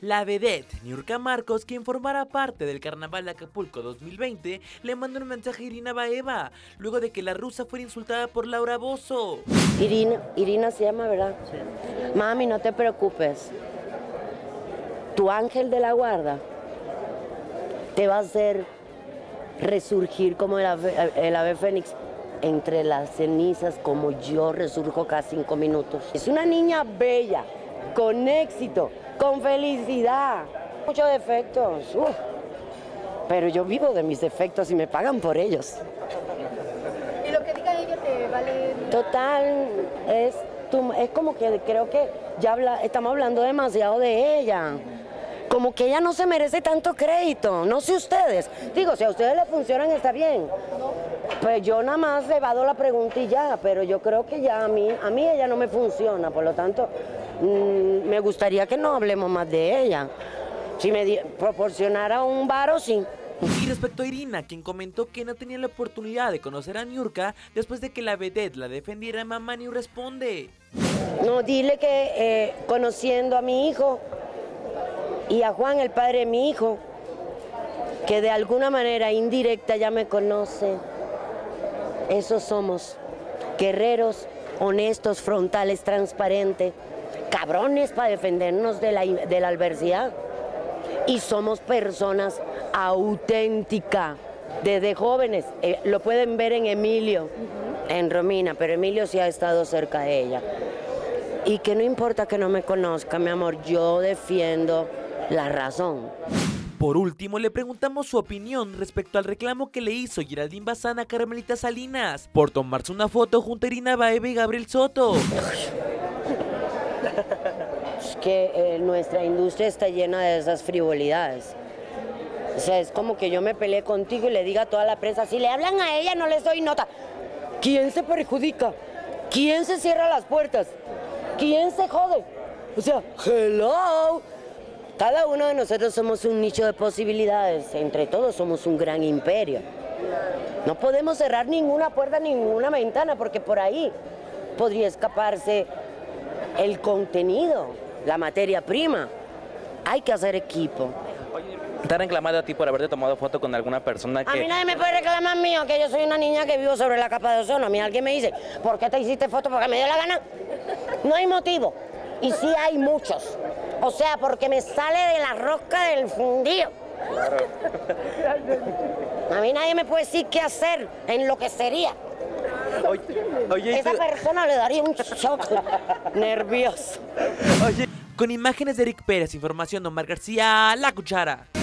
La vedette Niurka Marcos, quien formará parte del Carnaval de Acapulco 2020, le mandó un mensaje a Irina Baeva, luego de que la rusa fuera insultada por Laura Bozzo. Irina se llama, ¿verdad? Sí. Mami, no te preocupes. Tu ángel de la guarda te va a hacer resurgir como el ave fénix entre las cenizas, como yo resurjo cada 5 minutos. Es una niña bella, con éxito, con felicidad. Muchos defectos, pero yo vivo de mis defectos y me pagan por ellos. ¿Y lo que diga ella te vale? Total, es como que creo que ya estamos hablando demasiado de ella. Como que ella no se merece tanto crédito, no sé ustedes. Digo, si a ustedes le funcionan está bien. Pues yo nada más evado la pregunta y ya, pero yo creo que ya a mí ella no me funciona, por lo tanto, me gustaría que no hablemos más de ella. Si me proporcionara un varo, sí. Y respecto a Irina, quien comentó que no tenía la oportunidad de conocer a Niurka después de que la vedette la defendiera, Mamá Niu responde: no, dile que conociendo a mi hijo y a Juan, el padre de mi hijo, que de alguna manera indirecta ya me conoce. Esos somos, guerreros, honestos, frontales, transparentes, cabrones para defendernos de la adversidad. Y somos personas auténticas, desde jóvenes. Lo pueden ver en Emilio, en Romina, pero Emilio sí ha estado cerca de ella. Y que no importa que no me conozca, mi amor, yo defiendo la razón. Por último, le preguntamos su opinión respecto al reclamo que le hizo Geraldine Bazán a Carmelita Salinas por tomarse una foto junto a Irina Baeva y Gabriel Soto. Es que nuestra industria está llena de esas frivolidades. O sea, es como que yo me peleé contigo y le diga a toda la prensa, si le hablan a ella no les doy nota. ¿Quién se perjudica? ¿Quién se cierra las puertas? ¿Quién se jode? O sea, hello. Cada uno de nosotros somos un nicho de posibilidades, entre todos somos un gran imperio. No podemos cerrar ninguna puerta, ninguna ventana, porque por ahí podría escaparse el contenido, la materia prima. Hay que hacer equipo. Oye, ¿te han reclamado a ti por haberte tomado foto con alguna persona que...? A mí nadie me puede reclamar mío, que yo soy una niña que vivo sobre la capa de ozono. A mí alguien me dice, ¿por qué te hiciste foto? Porque me dio la gana. No hay motivo. Y sí hay muchos. O sea, porque me sale de la rosca del fundido. Claro. A mí nadie me puede decir qué hacer, en lo que sería. Oye, esa persona le daría un shock nervioso. Oye, con imágenes de Eric Pérez, información de Omar García, La Cuchara.